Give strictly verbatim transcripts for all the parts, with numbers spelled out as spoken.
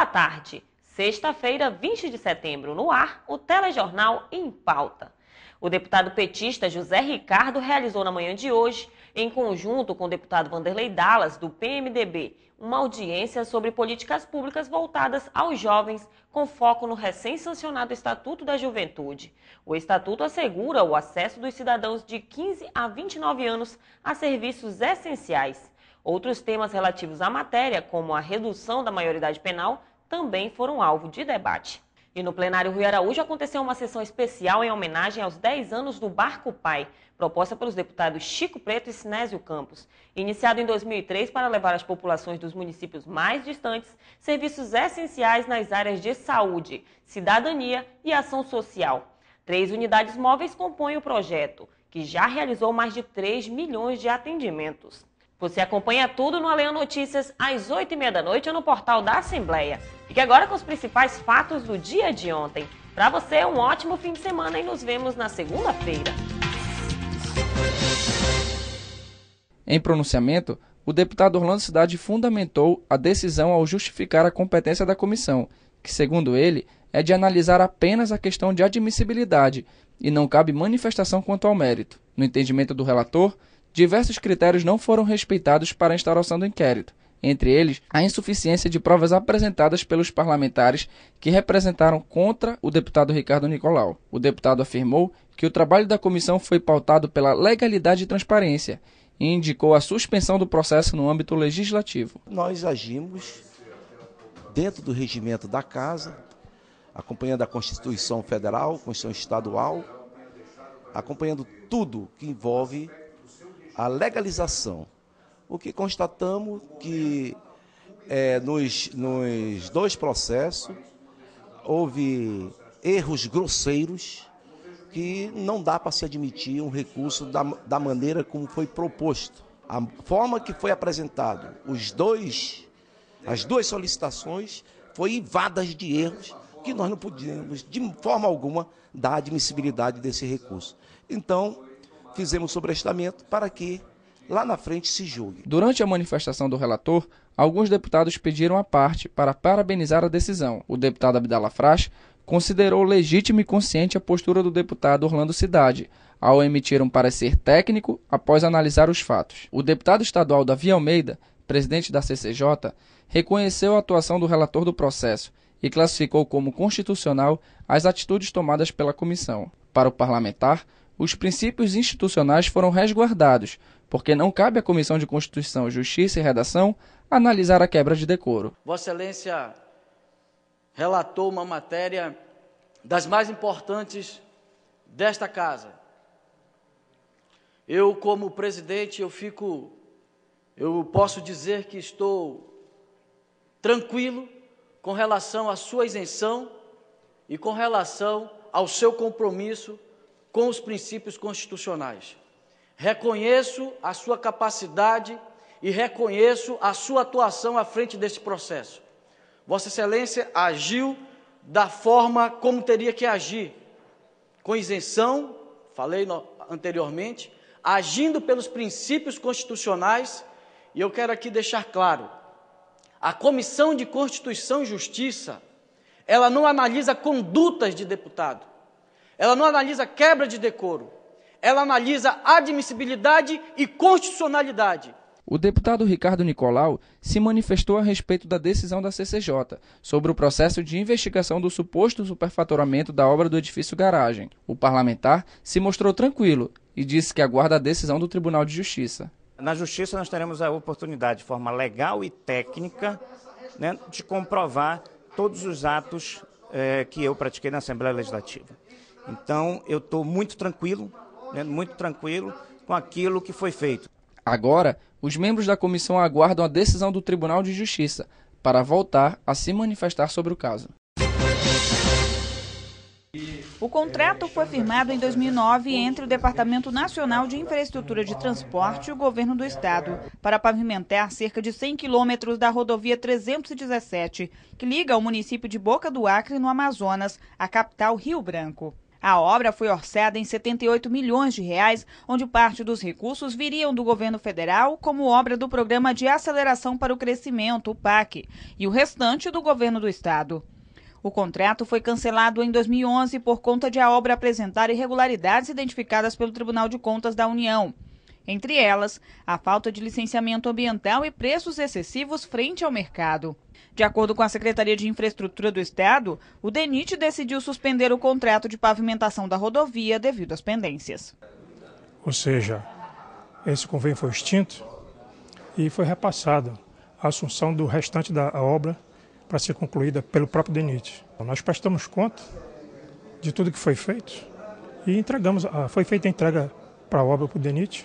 tarde. Sexta-feira, vinte de setembro, no ar, o Telejornal em Pauta. O deputado petista José Ricardo realizou na manhã de hoje, em conjunto com o deputado Vanderlei Dallas, do P M D B, uma audiência sobre políticas públicas voltadas aos jovens, com foco no recém-sancionado Estatuto da Juventude. O Estatuto assegura o acesso dos cidadãos de quinze a vinte e nove anos a serviços essenciais. Outros temas relativos à matéria, como a redução da maioridade penal, também foram alvo de debate. E no plenário Rui Araújo aconteceu uma sessão especial em homenagem aos dez anos do Barco Pai, proposta pelos deputados Chico Preto e Sinésio Campos, iniciado em dois mil e três para levar às populações dos municípios mais distantes serviços essenciais nas áreas de saúde, cidadania e ação social. Três unidades móveis compõem o projeto, que já realizou mais de três milhões de atendimentos. Você acompanha tudo no Alean Notícias às oito e meia da noite no portal da Assembleia. Fique agora com os principais fatos do dia de ontem. Para você, um ótimo fim de semana e nos vemos na segunda-feira. Em pronunciamento, o deputado Orlando Cidade fundamentou a decisão ao justificar a competência da comissão, que, segundo ele, é de analisar apenas a questão de admissibilidade e não cabe manifestação quanto ao mérito. No entendimento do relator, diversos critérios não foram respeitados para a instauração do inquérito, entre eles a insuficiência de provas apresentadas pelos parlamentares que representaram contra o deputado Ricardo Nicolau. O deputado afirmou que o trabalho da comissão foi pautado pela legalidade e transparência e indicou a suspensão do processo no âmbito legislativo. Nós agimos dentro do regimento da Casa, acompanhando a Constituição Federal, Constituição Estadual, acompanhando tudo que envolve a legalização. O que constatamos que é, nos, nos dois processos houve erros grosseiros que não dá para se admitir um recurso da, da maneira como foi proposto. A forma que foi apresentado, os dois, as duas solicitações, foi invadas de erros que nós não podíamos, de forma alguma, dar admissibilidade desse recurso. Então, fizemos sobrestamento para que lá na frente se julgue. Durante a manifestação do relator, alguns deputados pediram a parte para parabenizar a decisão. O deputado Abdala Fras considerou legítima e consciente a postura do deputado Orlando Cidade, ao emitir um parecer técnico após analisar os fatos. O deputado estadual Davi Almeida, presidente da C C J, reconheceu a atuação do relator do processo e classificou como constitucional as atitudes tomadas pela comissão. Para o parlamentar, os princípios institucionais foram resguardados, porque não cabe à Comissão de Constituição, Justiça e Redação analisar a quebra de decoro. Vossa Excelência relatou uma matéria das mais importantes desta casa. Eu, como presidente, eu fico, eu posso dizer que estou tranquilo com relação à sua isenção e com relação ao seu compromisso com os princípios constitucionais. Reconheço a sua capacidade e reconheço a sua atuação à frente desse processo. Vossa Excelência agiu da forma como teria que agir, com isenção, falei no, anteriormente, agindo pelos princípios constitucionais, e eu quero aqui deixar claro, a Comissão de Constituição e Justiça, ela não analisa condutas de deputado, ela não analisa quebra de decoro, ela analisa admissibilidade e constitucionalidade. O deputado Ricardo Nicolau se manifestou a respeito da decisão da C C J sobre o processo de investigação do suposto superfaturamento da obra do edifício garagem. O parlamentar se mostrou tranquilo e disse que aguarda a decisão do Tribunal de Justiça. Na Justiça nós teremos a oportunidade, de forma legal e técnica, né, de comprovar todos os atos eh, que eu pratiquei na Assembleia Legislativa. Então, eu estou muito tranquilo, né, muito tranquilo com aquilo que foi feito. Agora, os membros da comissão aguardam a decisão do Tribunal de Justiça para voltar a se manifestar sobre o caso. O contrato foi firmado em dois mil e nove entre o Departamento Nacional de Infraestrutura de Transporte e o Governo do Estado para pavimentar cerca de cem quilômetros da rodovia trezentos e dezessete, que liga o município de Boca do Acre, no Amazonas, à capital Rio Branco. A obra foi orçada em setenta e oito milhões de reais, onde parte dos recursos viriam do governo federal como obra do Programa de Aceleração para o Crescimento, o P A C, e o restante do governo do estado. O contrato foi cancelado em dois mil e onze por conta de a obra apresentar irregularidades identificadas pelo Tribunal de Contas da União. Entre elas, a falta de licenciamento ambiental e preços excessivos frente ao mercado. De acordo com a Secretaria de Infraestrutura do Estado, o DENIT decidiu suspender o contrato de pavimentação da rodovia devido às pendências. Ou seja, esse convênio foi extinto e foi repassado a assunção do restante da obra para ser concluída pelo próprio DENIT. Nós prestamos conta de tudo que foi feito e entregamos, foi feita a entrega para a obra para o DENIT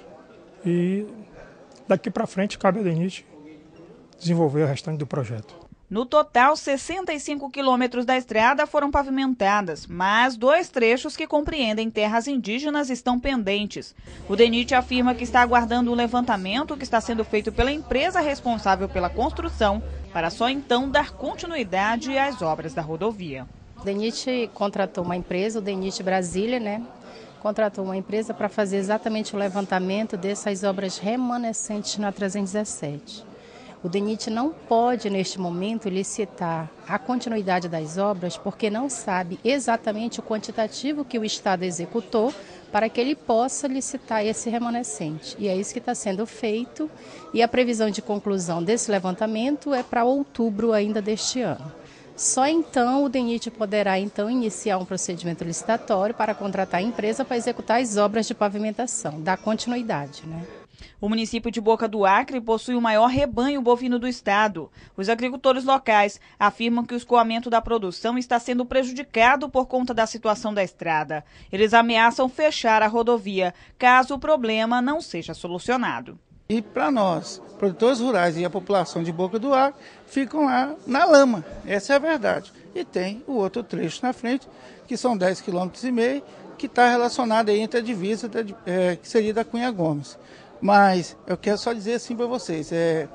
e daqui para frente cabe ao DENIT desenvolver o restante do projeto. No total, sessenta e cinco quilômetros da estrada foram pavimentadas, mas dois trechos que compreendem terras indígenas estão pendentes. O DENIT afirma que está aguardando um levantamento que está sendo feito pela empresa responsável pela construção, para só então dar continuidade às obras da rodovia. O DENIT contratou uma empresa, o DENIT Brasília, né? Contratou uma empresa para fazer exatamente o levantamento dessas obras remanescentes na trezentos e dezessete. O DENIT não pode, neste momento, licitar a continuidade das obras porque não sabe exatamente o quantitativo que o Estado executou para que ele possa licitar esse remanescente. E é isso que está sendo feito e a previsão de conclusão desse levantamento é para outubro ainda deste ano. Só então o DENIT poderá então iniciar um procedimento licitatório para contratar a empresa para executar as obras de pavimentação, dar continuidade, né? O município de Boca do Acre possui o maior rebanho bovino do estado. Os agricultores locais afirmam que o escoamento da produção está sendo prejudicado por conta da situação da estrada. Eles ameaçam fechar a rodovia, caso o problema não seja solucionado. E para nós, produtores rurais e a população de Boca do Acre, ficam lá na lama. Essa é a verdade. E tem o outro trecho na frente, que são dez vírgula cinco quilômetros, que está relacionado aí entre a divisa, é, que seria da Cunha Gomes. Mas eu quero só dizer assim para vocês, é,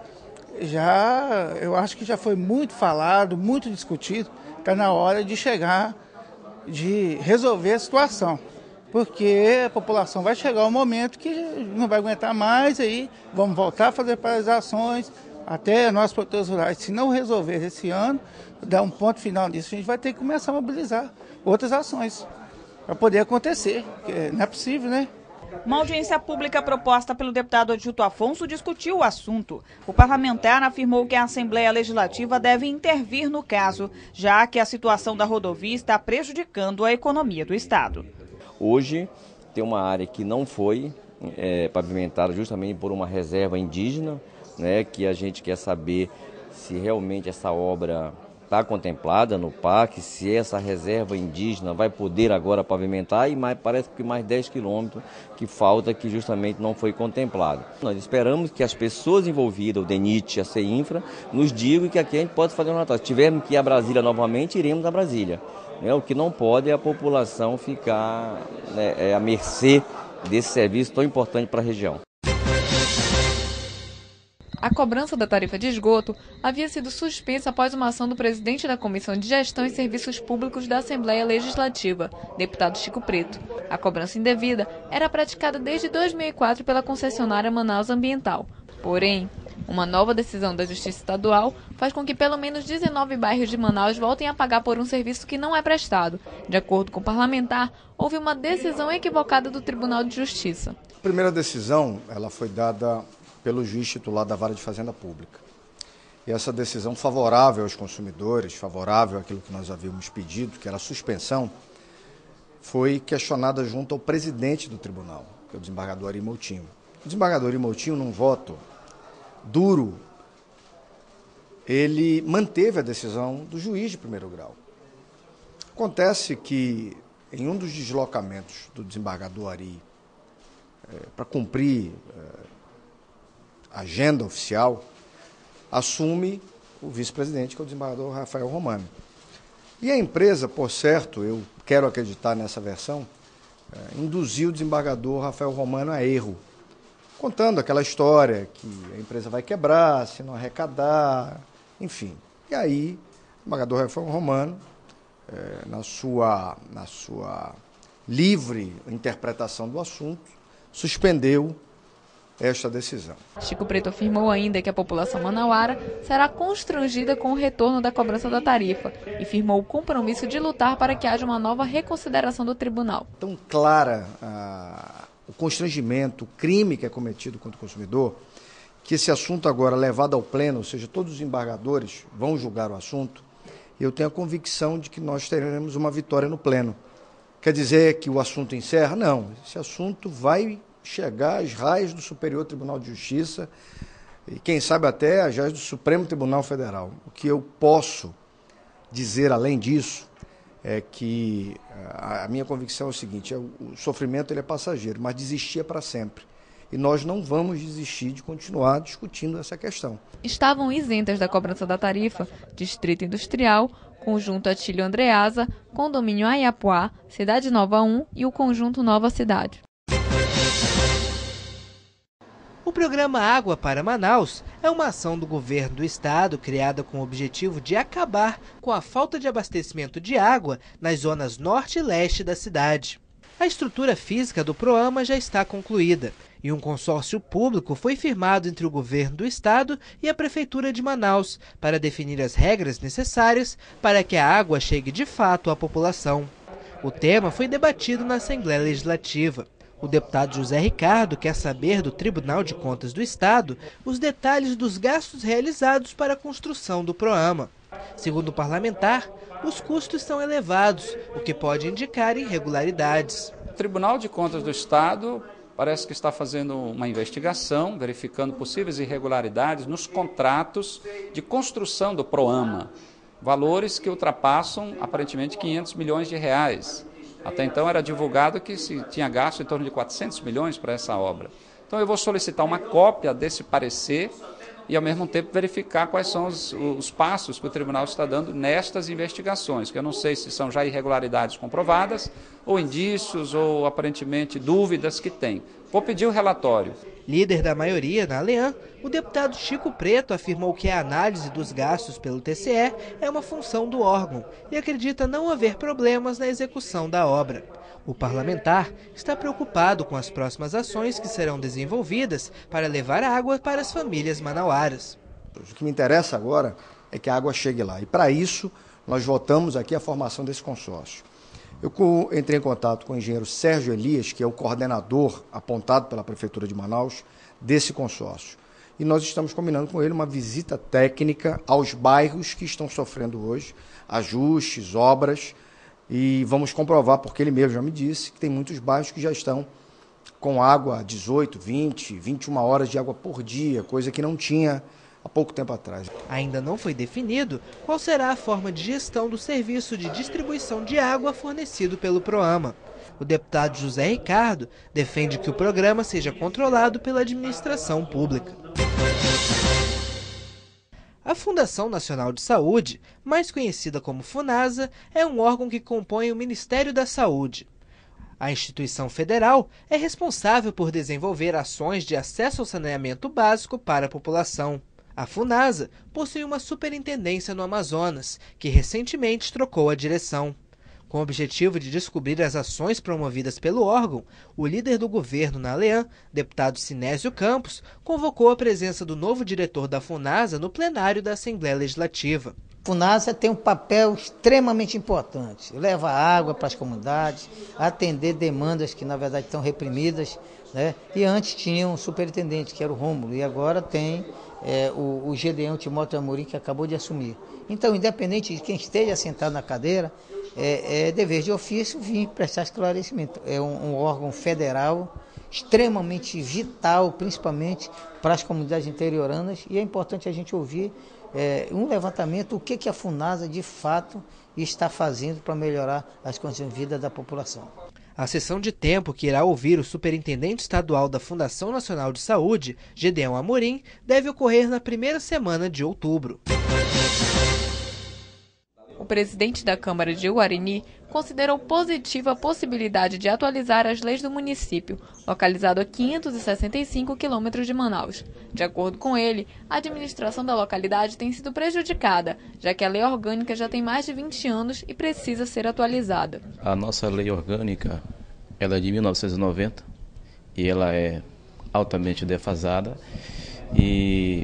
já, eu acho que já foi muito falado, muito discutido, está na hora de chegar, de resolver a situação. Porque a população vai chegar um momento que não vai aguentar mais, aí vamos voltar a fazer paralisações, até nós produtores rurais, se não resolver esse ano, dar um ponto final nisso, a gente vai ter que começar a mobilizar outras ações para poder acontecer, porque não é possível, né? Uma audiência pública proposta pelo deputado Adilto Afonso discutiu o assunto. O parlamentar afirmou que a Assembleia Legislativa deve intervir no caso, já que a situação da rodovia está prejudicando a economia do estado. Hoje tem uma área que não foi é, pavimentada justamente por uma reserva indígena, né, que a gente quer saber se realmente essa obra está contemplada no P A C, se essa reserva indígena vai poder agora pavimentar, e mais, parece que mais dez quilômetros que falta, que justamente não foi contemplado. Nós esperamos que as pessoas envolvidas, o DENIT, a CEINFRA, nos digam que aqui a gente pode fazer um relatório. Se tivermos que ir a Brasília novamente, iremos a Brasília. É, o que não pode é a população ficar, né, é, à mercê desse serviço tão importante para a região. A cobrança da tarifa de esgoto havia sido suspensa após uma ação do presidente da Comissão de Gestão e Serviços Públicos da Assembleia Legislativa, deputado Chico Preto. A cobrança indevida era praticada desde dois mil e quatro pela concessionária Manaus Ambiental. Porém, uma nova decisão da Justiça Estadual faz com que pelo menos dezenove bairros de Manaus voltem a pagar por um serviço que não é prestado. De acordo com o parlamentar, houve uma decisão equivocada do Tribunal de Justiça. A primeira decisão ela foi dada pelo juiz titular da Vara de Fazenda Pública. E essa decisão favorável aos consumidores, favorável àquilo que nós havíamos pedido, que era a suspensão, foi questionada junto ao presidente do tribunal, que é o desembargador Ari Moutinho. O desembargador Ari Moutinho, num voto duro, ele manteve a decisão do juiz de primeiro grau. Acontece que, em um dos deslocamentos do desembargador Ari, é, para cumprir é, a agenda oficial, assume o vice-presidente, que é o desembargador Rafael Romano. E a empresa, por certo, eu quero acreditar nessa versão, é, induziu o desembargador Rafael Romano a erro, contando aquela história que a empresa vai quebrar, se não arrecadar, enfim. E aí, o desembargador Rafael Romano, é, na sua, na sua livre interpretação do assunto, suspendeu esta decisão. Chico Preto afirmou ainda que a população manauara será constrangida com o retorno da cobrança da tarifa e firmou o compromisso de lutar para que haja uma nova reconsideração do tribunal. Tão clara a, o constrangimento, o crime que é cometido contra o consumidor, que esse assunto agora levado ao pleno, ou seja, todos os embargadores vão julgar o assunto, eu tenho a convicção de que nós teremos uma vitória no pleno. Quer dizer que o assunto encerra? Não, esse assunto vai chegar às raias do Superior Tribunal de Justiça e, quem sabe, até às raias do Supremo Tribunal Federal. O que eu posso dizer, além disso, é que a minha convicção é o seguinte: é o sofrimento ele é passageiro, mas desistir é para sempre. E nós não vamos desistir de continuar discutindo essa questão. Estavam isentas da cobrança da tarifa Distrito Industrial, Conjunto Atílio Andreasa, Condomínio Ayapuá, Cidade Nova um e o Conjunto Nova Cidade. O programa Água para Manaus é uma ação do governo do estado criada com o objetivo de acabar com a falta de abastecimento de água nas zonas norte e leste da cidade. A estrutura física do programa já está concluída e um consórcio público foi firmado entre o governo do estado e a prefeitura de Manaus para definir as regras necessárias para que a água chegue de fato à população. O tema foi debatido na Assembleia Legislativa. O deputado José Ricardo quer saber do Tribunal de Contas do Estado os detalhes dos gastos realizados para a construção do programa. Segundo o parlamentar, os custos são elevados, o que pode indicar irregularidades. O Tribunal de Contas do Estado parece que está fazendo uma investigação, verificando possíveis irregularidades nos contratos de construção do programa, valores que ultrapassam aparentemente quinhentos milhões de reais. Até então era divulgado que se tinha gasto em torno de quatrocentos milhões para essa obra. Então eu vou solicitar uma cópia desse parecer e, ao mesmo tempo, verificar quais são os, os passos que o tribunal está dando nestas investigações, que eu não sei se são já irregularidades comprovadas, ou indícios, ou aparentemente dúvidas que tem. Vou pedir o relatório. Líder da maioria na Alean, o deputado Chico Preto afirmou que a análise dos gastos pelo T C E é uma função do órgão e acredita não haver problemas na execução da obra. O parlamentar está preocupado com as próximas ações que serão desenvolvidas para levar água para as famílias manauaras. O que me interessa agora é que a água chegue lá. E para isso, nós votamos aqui a formação desse consórcio. Eu entrei em contato com o engenheiro Sérgio Elias, que é o coordenador apontado pela Prefeitura de Manaus desse consórcio. E nós estamos combinando com ele uma visita técnica aos bairros que estão sofrendo hoje, ajustes, obras, e vamos comprovar, porque ele mesmo já me disse, que tem muitos bairros que já estão com água dezoito, vinte, vinte e uma horas de água por dia, coisa que não tinha há pouco tempo atrás. Ainda não foi definido qual será a forma de gestão do serviço de distribuição de água fornecido pelo programa. O deputado José Ricardo defende que o programa seja controlado pela administração pública. A Fundação Nacional de Saúde, mais conhecida como FUNASA, é um órgão que compõe o Ministério da Saúde. A instituição federal é responsável por desenvolver ações de acesso ao saneamento básico para a população. A FUNASA possui uma superintendência no Amazonas, que recentemente trocou a direção. Com o objetivo de descobrir as ações promovidas pelo órgão, o líder do governo na Alean, deputado Sinésio Campos, convocou a presença do novo diretor da FUNASA no plenário da Assembleia Legislativa. A FUNASA tem um papel extremamente importante, leva água para as comunidades, atender demandas que na verdade estão reprimidas, né? E antes tinha um superintendente, que era o Rômulo, e agora tem é, o, o Gedeão Timóteo Amorim, que acabou de assumir. Então, independente de quem esteja sentado na cadeira, é, é dever de ofício vir prestar esclarecimento. É um, um órgão federal extremamente vital, principalmente para as comunidades interioranas, e é importante a gente ouvir é, um levantamento, o que, que a FUNASA de fato está fazendo para melhorar as condições de vida da população. A sessão de tempo que irá ouvir o superintendente estadual da Fundação Nacional de Saúde, Gedeão Amorim, deve ocorrer na primeira semana de outubro. O presidente da Câmara de Uarini considerou positiva a possibilidade de atualizar as leis do município, localizado a quinhentos e sessenta e cinco quilômetros de Manaus. De acordo com ele, a administração da localidade tem sido prejudicada, já que a lei orgânica já tem mais de vinte anos e precisa ser atualizada. A nossa lei orgânica ela é de mil novecentos e noventa e ela é altamente defasada e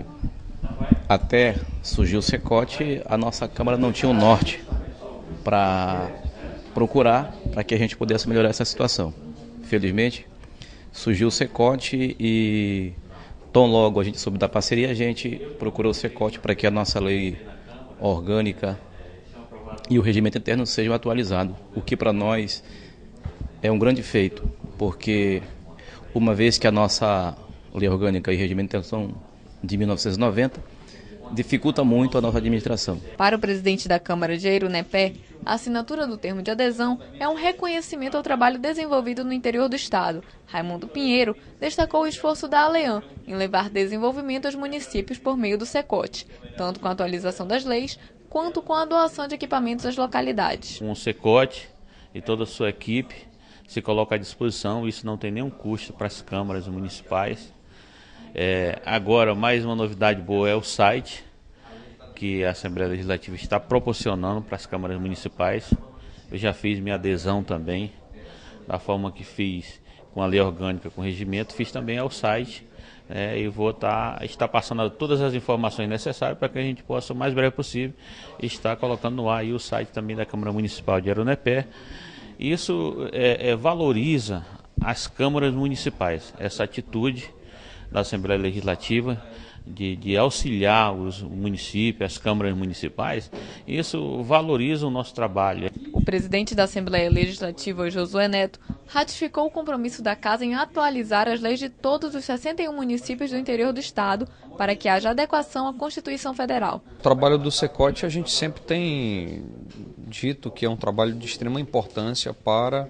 até surgiu o Secote, a nossa Câmara não tinha um norte para procurar para que a gente pudesse melhorar essa situação. Felizmente, surgiu o Secote e tão logo a gente soube da parceria, a gente procurou o Secote para que a nossa lei orgânica e o regimento interno sejam atualizados, o que para nós é um grande feito, porque uma vez que a nossa lei orgânica e regimento interno são de mil novecentos e noventa, dificulta muito a nossa administração. Para o presidente da Câmara de Eirunepé, a assinatura do termo de adesão é um reconhecimento ao trabalho desenvolvido no interior do estado. Raimundo Pinheiro destacou o esforço da Alean em levar desenvolvimento aos municípios por meio do Secote, tanto com a atualização das leis, quanto com a doação de equipamentos às localidades. Com o Secote e toda a sua equipe se coloca à disposição, isso não tem nenhum custo para as câmaras municipais. É, agora, mais uma novidade boa é o site que a Assembleia Legislativa está proporcionando para as câmaras municipais. Eu já fiz minha adesão também, da forma que fiz com a lei orgânica, com o regimento, fiz também ao site, né, e vou tá, estar passando todas as informações necessárias para que a gente possa, o mais breve possível, estar colocando no ar aí o site também da Câmara Municipal de Eirunepé. Isso é, é, valoriza as câmaras municipais, essa atitude da Assembleia Legislativa de, de auxiliar os municípios, as câmaras municipais, isso valoriza o nosso trabalho. O presidente da Assembleia Legislativa, Josué Neto, ratificou o compromisso da Casa em atualizar as leis de todos os sessenta e um municípios do interior do estado para que haja adequação à Constituição Federal. O trabalho do Secote a gente sempre tem dito que é um trabalho de extrema importância para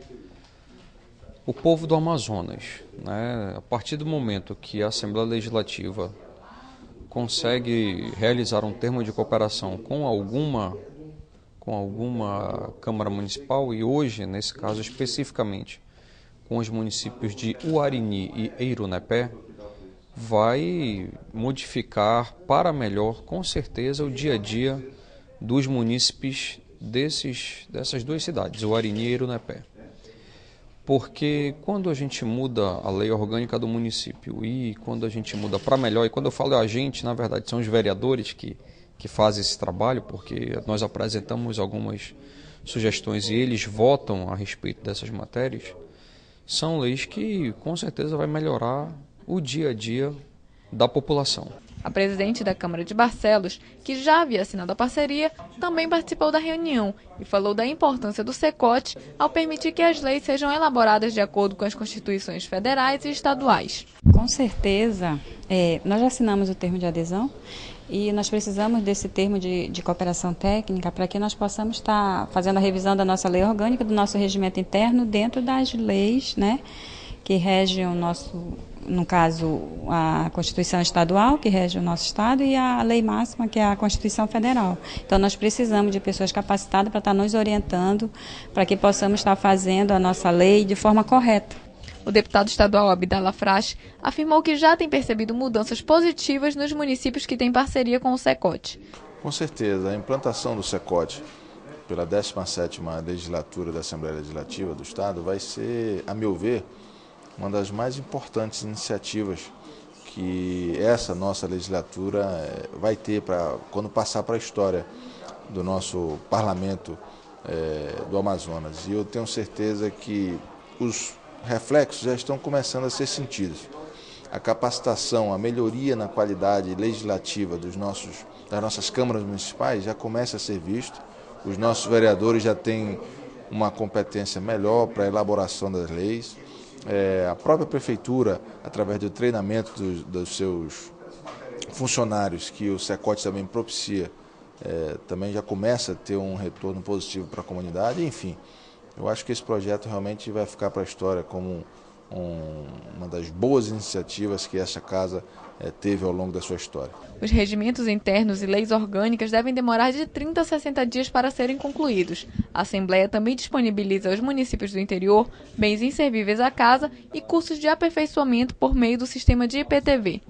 o povo do Amazonas, né? A partir do momento que a Assembleia Legislativa consegue realizar um termo de cooperação com alguma, com alguma Câmara Municipal, e hoje, nesse caso especificamente, com os municípios de Uarini e Eirunepé, vai modificar para melhor, com certeza, o dia a dia dos munícipes desses, dessas duas cidades, Uarini e Eirunepé. Porque quando a gente muda a lei orgânica do município e quando a gente muda para melhor, e quando eu falo a gente, na verdade são os vereadores que, que fazem esse trabalho, porque nós apresentamos algumas sugestões e eles votam a respeito dessas matérias, são leis que com certeza vai melhorar o dia a dia da população. A presidente da Câmara de Barcelos, que já havia assinado a parceria, também participou da reunião e falou da importância do Secote ao permitir que as leis sejam elaboradas de acordo com as constituições federais e estaduais. Com certeza, é, nós já assinamos o termo de adesão e nós precisamos desse termo de, de cooperação técnica para que nós possamos estar fazendo a revisão da nossa lei orgânica, do nosso regimento interno dentro das leis, né, que regem o nosso, no caso, a Constituição Estadual, que rege o nosso Estado, e a lei máxima, que é a Constituição Federal. Então, nós precisamos de pessoas capacitadas para estar nos orientando, para que possamos estar fazendo a nossa lei de forma correta. O deputado estadual Abdallah Frache afirmou que já tem percebido mudanças positivas nos municípios que têm parceria com o Secote. Com certeza, a implantação do Secote pela décima sétima legislatura da Assembleia Legislativa do Estado vai ser, a meu ver, uma das mais importantes iniciativas que essa nossa legislatura vai ter para quando passar para a história do nosso parlamento é, do Amazonas. E eu tenho certeza que os reflexos já estão começando a ser sentidos. A capacitação, a melhoria na qualidade legislativa dos nossos, das nossas câmaras municipais já começa a ser visto. Os nossos vereadores já têm uma competência melhor para a elaboração das leis. É, a própria prefeitura, através do treinamento dos, dos seus funcionários, que o Secote também propicia, é, também já começa a ter um retorno positivo para a comunidade. Enfim, eu acho que esse projeto realmente vai ficar para a história como um, uma das boas iniciativas que essa casa é, teve ao longo da sua história. Os regimentos internos e leis orgânicas devem demorar de trinta a sessenta dias para serem concluídos. A Assembleia também disponibiliza aos municípios do interior bens inservíveis à casa e cursos de aperfeiçoamento por meio do sistema de I P T V.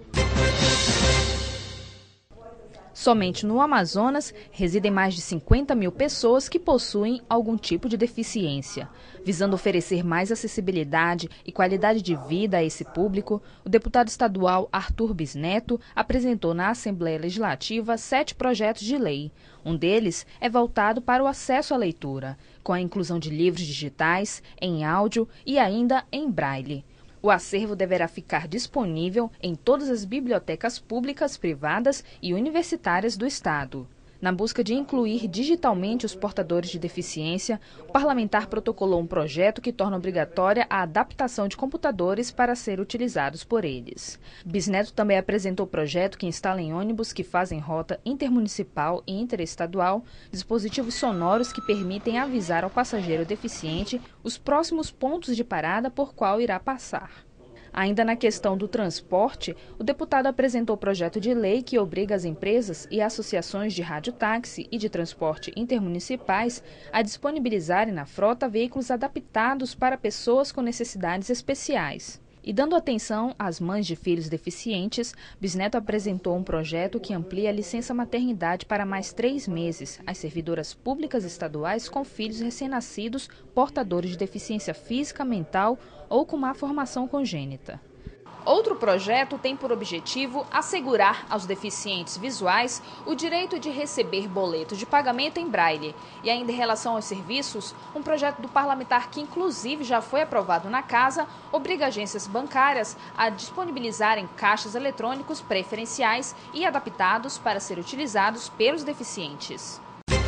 Somente no Amazonas, residem mais de cinquenta mil pessoas que possuem algum tipo de deficiência. Visando oferecer mais acessibilidade e qualidade de vida a esse público, o deputado estadual Arthur Bisneto apresentou na Assembleia Legislativa sete projetos de lei. Um deles é voltado para o acesso à leitura, com a inclusão de livros digitais, em áudio e ainda em braille. O acervo deverá ficar disponível em todas as bibliotecas públicas, privadas e universitárias do Estado. Na busca de incluir digitalmente os portadores de deficiência, o parlamentar protocolou um projeto que torna obrigatória a adaptação de computadores para ser utilizados por eles. Bisneto também apresentou o projeto que instala em ônibus que fazem rota intermunicipal e interestadual dispositivos sonoros que permitem avisar ao passageiro deficiente os próximos pontos de parada por qual irá passar. Ainda na questão do transporte, o deputado apresentou o projeto de lei que obriga as empresas e associações de radiotáxi e de transporte intermunicipais a disponibilizarem na frota veículos adaptados para pessoas com necessidades especiais. E dando atenção às mães de filhos deficientes, Bisneto apresentou um projeto que amplia a licença maternidade para mais três meses às servidoras públicas estaduais com filhos recém-nascidos portadores de deficiência física, mental ou com má formação congênita. Outro projeto tem por objetivo assegurar aos deficientes visuais o direito de receber boletos de pagamento em braille. E ainda em relação aos serviços, um projeto do parlamentar que inclusive já foi aprovado na casa, obriga agências bancárias a disponibilizarem caixas eletrônicos preferenciais e adaptados para ser utilizados pelos deficientes.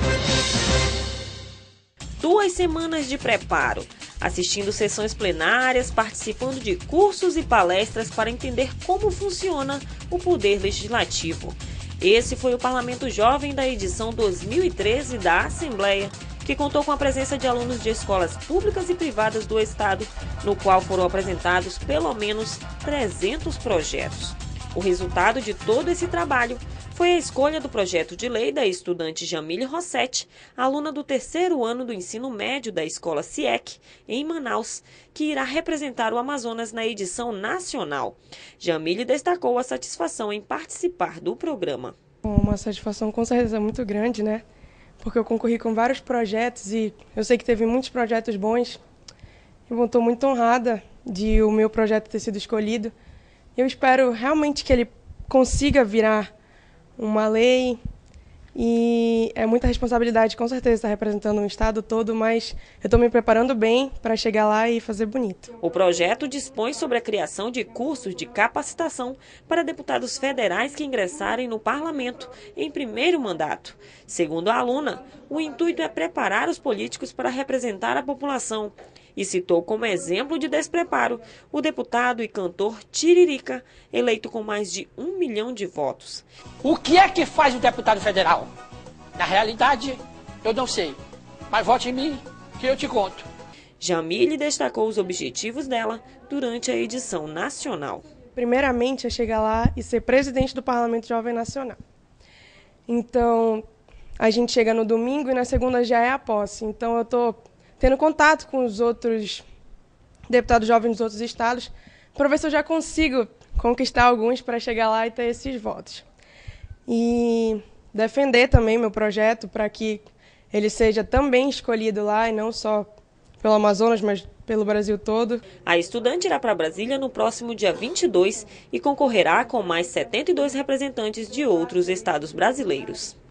Duas semanas de preparo, assistindo sessões plenárias, participando de cursos e palestras para entender como funciona o poder legislativo. Esse foi o Parlamento Jovem da edição dois mil e treze da Assembleia, que contou com a presença de alunos de escolas públicas e privadas do Estado, no qual foram apresentados pelo menos trezentos projetos. O resultado de todo esse trabalho foi a escolha do projeto de lei da estudante Jamile Rossetti, aluna do terceiro ano do ensino médio da escola C I E C, em Manaus, que irá representar o Amazonas na edição nacional. Jamile destacou a satisfação em participar do programa. Uma satisfação com certeza muito grande, né? Porque eu concorri com vários projetos e eu sei que teve muitos projetos bons. Eu estou muito honrada de o meu projeto ter sido escolhido. Eu espero realmente que ele consiga virar uma lei e é muita responsabilidade, com certeza, estar representando o estado todo, mas eu estou me preparando bem para chegar lá e fazer bonito. O projeto dispõe sobre a criação de cursos de capacitação para deputados federais que ingressarem no parlamento em primeiro mandato. Segundo a aluna, o intuito é preparar os políticos para representar a população. E citou como exemplo de despreparo o deputado e cantor Tiririca, eleito com mais de um milhão de votos. O que é que faz o deputado federal? Na realidade, eu não sei, mas vote em mim que eu te conto. Jamile destacou os objetivos dela durante a edição nacional. Primeiramente é chegar lá e ser presidente do Parlamento Jovem Nacional. Então, a gente chega no domingo e na segunda já é a posse. Então, eu estou tendo contato com os outros deputados jovens dos outros estados, para ver se eu já consigo conquistar alguns para chegar lá e ter esses votos. E defender também meu projeto para que ele seja também escolhido lá, e não só pelo Amazonas, mas pelo Brasil todo. A estudante irá para Brasília no próximo dia vinte e dois e concorrerá com mais setenta e dois representantes de outros estados brasileiros.